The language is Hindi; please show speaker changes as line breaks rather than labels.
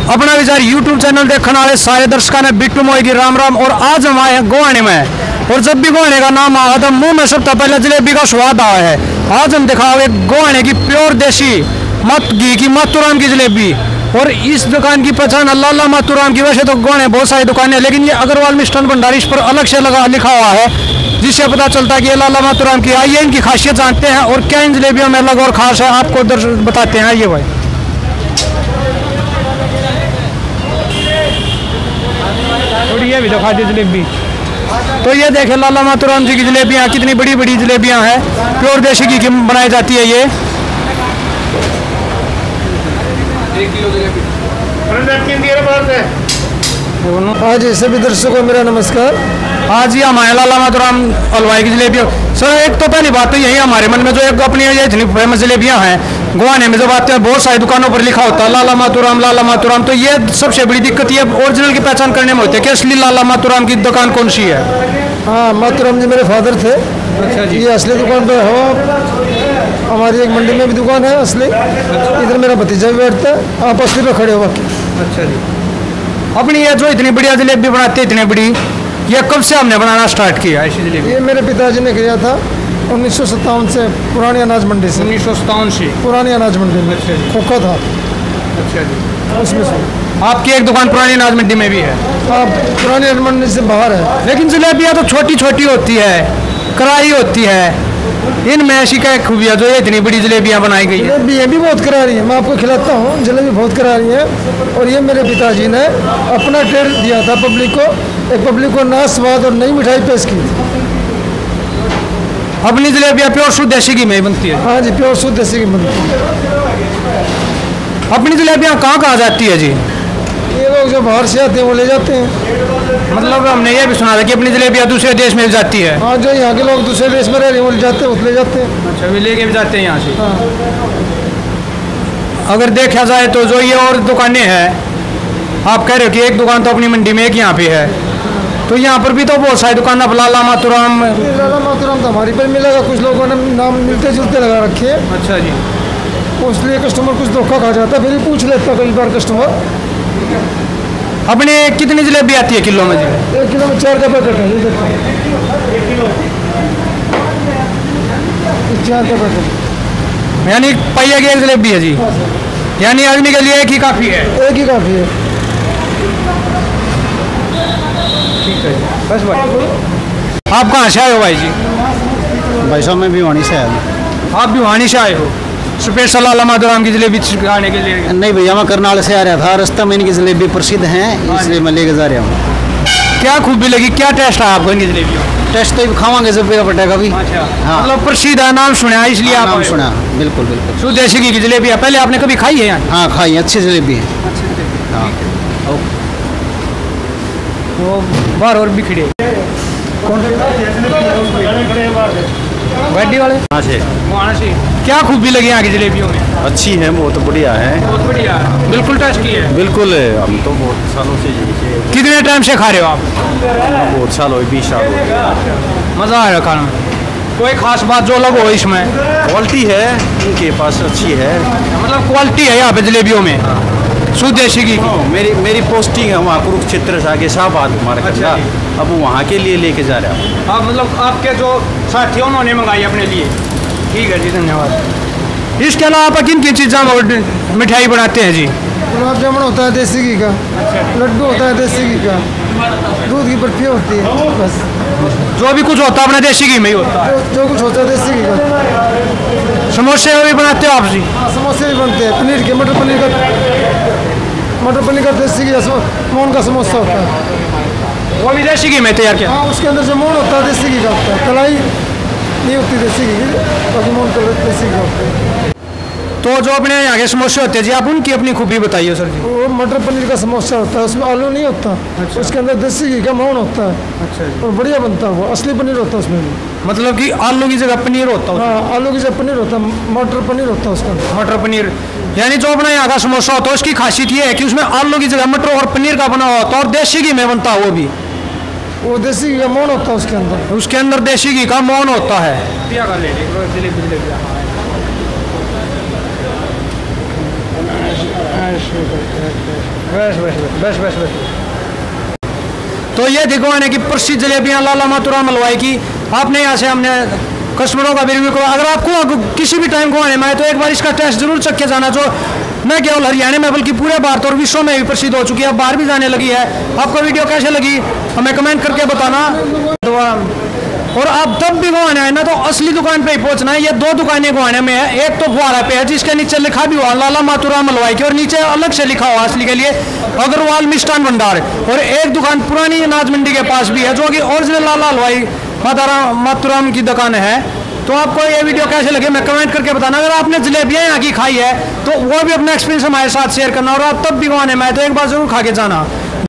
अपना विचार यूट्यूब चैनल देखने वाले सारे दर्शकों ने बिट्टू मोई की राम राम। और आज हम आए हैं गोवाने में, और जब भी गोवाने का नाम आया तो मुंह में सबसे पहले जलेबी का स्वाद आया है। आज हम दिखाओगे गोवाने की प्योर देसी मत घी की मातूराम की जलेबी। और इस दुकान की पहचान लाला मातूराम की। वैसे तो गोवाने बहुत सारी दुकानें हैं, लेकिन ये अग्रवाल मिष्ठान भंडारी इस पर अलग से लिखा हुआ है, जिससे पता चलता है कि ये लाला मातूराम की। आइए इनकी खासियत जानते हैं और क्या इन जलेबियों में अलग और खास है, आपको बताते हैं। आइए भाई, और ये भी दिखा दी जलेबी। तो ये देखे लाला मातूराम जी की जलेबियाँ, कितनी बड़ी बड़ी जलेबियाँ हैं, प्योर देसी घी की बनाई जाती है ये।
1 किलो जलेबी।
आज सभी दर्शकों को मेरा नमस्कार।
आज ही हमारे लाला मातूराम हलवाई की जलेबियाँ। सर एक तो पहली बात तो यही हमारे मन में जो एक अपनी ये इतनी फेमस जलेबियाँ हैं गोवाने में, जब आते हैं बहुत सारी दुकानों पर लिखा होता है लाला मातूराम। तो ये सबसे बड़ी दिक्कत ये ओरिजिनल की पहचान करने में होती है कि असली लाला मातूराम की दुकान कौन सी है।
हाँ, मातूराम जी मेरे फादर थे।
अच्छा जी।
ये असली दुकान पे हो, हमारी एक मंडी में भी दुकान है असली। इधर मेरा भतीजा भी बैठता है, आप असली पे खड़े हो बाकी।
अच्छा जी। अपनी ये जो इतनी बढ़िया जलेबी बनाते हैं, इतनी बड़ी, ये कब से हमने बनाना स्टार्ट किया ऐसी जलेबी?
ये मेरे पिताजी ने किया था 1957 से, पुरानी अनाज मंडी से।
1957 से
पुरानी अनाज मंडी में।
अच्छा जी।
खोखा था
अच्छा जी।
उसमें से।
आपकी एक दुकान पुरानी अनाज मंडी में भी है?
हाँ, पुरानी अनाज मंडी से बाहर है।
लेकिन जलेबियाँ तो छोटी छोटी होती है, करारी होती है, इनमें ऐसी क्या खूबियाँ जो ये इतनी बड़ी जलेबियाँ बनाई गई है?
जलेबी ये भी बहुत करारी है, मैं आपको खिलाता हूँ। जलेबी बहुत करारी है। और ये मेरे पिताजी ने अपना ट्रेड दिया था पब्लिक को, एक पब्लिक को नया स्वाद और नई मिठाई पेश की थी।
अपनी जलेबियाँ प्योर शुद्ध देसी घी में ही बनती है?
हाँ जी, प्योर शुद्ध देसी घी बनती है।
अपनी जलेबियाँ कहाँ कहाँ जाती है जी?
ये लोग जो बाहर से आते हैं वो ले जाते हैं।
मतलब हमने ये भी सुना था कि अपनी जलेबियाँ दूसरे देश में भी जाती है?
हाँ, जो यहाँ के लोग दूसरे देश में रह रहे हैं वो ले जाते हैं, वो ले जाते हैं।
अच्छा, वे लेके भी जाते हैं यहाँ से?
हाँ।
अगर देखा जाए तो जो ये और दुकानें हैं, आप कह रहे हो कि एक दुकान तो अपनी मंडी में, एक यहाँ पे है, तो यहाँ पर भी तो बहुत सारी दुकान है। लाला मातूराम
तो हमारी पर मिलेगा, कुछ लोगों ने नाम मिलते जुलते लगा रखे हैं।
अच्छा जी।
इसलिए कस्टमर कुछ धोखा खा जाता है, फिर ही पूछ लेता कई बार कस्टमर।
अपने कितनी जलेबी आती है किलो में जी?
1 किलो में 4 का पैकेट है, ये देखो 4 का पैकेट,
यानी पहिया की एक जलेबी है जी? यानी आदमी के लिए एक ही काफ़ी है?
एक ही काफ़ी है।
ठीक है, बस भाई। आप कहाँ से आए हो भाई जी?
भाई साहब मैं भिवानी से आया हूँ।
आप भिवानी से आए हो स्पेशल लाला मातूराम की जलेबी खाने के लिए?
नहीं भैया, मैं करनाल से आ रहा था, रास्ता में इनकी जलेबी प्रसिद्ध हैं, इसलिए मैं लेके जा रहा हूँ।
क्या खूबी लगी, क्या टेस्ट है आपको इनकी जलेबियों?
टेस्ट तो खावांगे जब पटेगा भी।
अच्छा।
हाँ,
मतलब प्रसिद्ध है, नाम सुना है इसलिए आप
नाम सुना। बिल्कुल बिल्कुल
शुद्ध देसी घी की जलेबी है। पहले आपने कभी खाई है यहाँ?
हाँ, खाई, अच्छी जलेबी है। हाँ,
वो बाहर और बिखरे बड्डी वाले
हाँ से
वहाँ से। क्या खूबी लगी यहाँ की जलेबियों में?
अच्छी है, बहुत बढ़िया है,
बहुत बढ़िया, बिल्कुल टेस्टी है।
बिल्कुल। हम तो बहुत सालों से
कितने टाइम से खा रहे हो आप?
बहुत साल हो, 20 साल हो।
मज़ा आ रहा खाना में? कोई खास बात जो अलग हो इसमें?
क्वालिटी है इनके पास, अच्छी है।
मतलब क्वालिटी है यहाँ पे जलेबियों में शुद्ध देसी घी की?
मेरी पोस्टिंग है वहाँ कुरुक्षेत्र से आगे शाहबाद मार्केट।
अच्छा।
अब वहाँ के लिए लेके जा रहा हूँ।
हाँ, मतलब आपके जो साथी उन्होंने मंगाई अपने लिए? ठीक है जी, धन्यवाद। इसके अलावा आप किन किन चीज़ों में मिठाई बनाते हैं जी?
गुलाब जामुन होता है देसी घी का, लड्डू होता है देसी घी का, दूध की बर्फी होती है, बस
जो भी कुछ होता है अपने देसी घी में ही होता है?
जो कुछ होता है देसी घी का।
समोसे भी बनाते हो आप जी?
समोसे भी बनते हैं, पनीर के, मटर पनीर का देसी घी मोहन का समोसा होता है।
वो भी देसी घी में तैयार किया?
हाँ, उसके अंदर जो मोहन होता है देसी घी का होता है, कलाई नहीं होती देसी घी की, बाकी मोहन का देसी घी का होता है।
तो जो अपने यहाँ के समोसे होते हैं जी, आप उनकी अपनी खूबी बताइए सर जी।
वो मटर पनीर का समोसा होता है, उसमें आलू नहीं होता। अच्छा। उसके अंदर देसी घी का मोहन होता है।
अच्छा जी।
और बढ़िया बनता है, वो असली पनीर होता है उसमें भी।
मतलब कि आलू की जगह पनीर होता है?
हाँ, आलू की जगह पनीर होता है, मटर पनीर होता है उसके अंदर।
मटर पनीर, यानी जो अपना यहाँ का समोसा होता है उसकी खासियत ये है कि उसमें आलू की जगह मटर और पनीर का बना होता है, और देसी घी में बनता है वो भी।
वो देसी घी का मोहन होता है उसके अंदर।
उसके अंदर देसी घी का मोहन होता है।
बस बस बस बस बस।
तो ये थी गोवाने की प्रसिद्ध जलेबियाँ लाला मातूराम हलवाई की। आपने यहाँ से हमने कस्टमरों का भी रिव्यू करा। अगर आपको किसी भी टाइम गोवाने में आए तो एक बार इसका टेस्ट जरूर चख के जाना, जो न केवल हरियाणा में बल्कि पूरे भारत और विश्व में भी प्रसिद्ध हो चुकी है, बाहर भी जाने लगी है। आपको वीडियो कैसे लगी हमें कमेंट करके बताना। तो और आप तब भी गोवाने आए ना तो असली दुकान पे ही पहुंचना है। ये 2 दुकानें गोवाने में है, एक तो फुहारा पे है जिसके नीचे लिखा भी हुआ लाला मातूराम हलवाई की, और नीचे अलग से लिखा हुआ असली के लिए अग्रवाल मिष्ठान भंडार। और एक दुकान पुरानी अनाज मंडी के पास भी है जो कि ओरिजिनल लाला हलवाई मातूराम की दुकान है। तो आपको ये वीडियो कैसे लगे मैं कमेंट करके बताना। अगर आपने जलेबियाँ यहाँ की खाई है तो वो भी अपना एक्सपीरियंस हमारे साथ शेयर करना, और आप तब भी गोवाने में आए तो एक बार जरूर खा के जाना।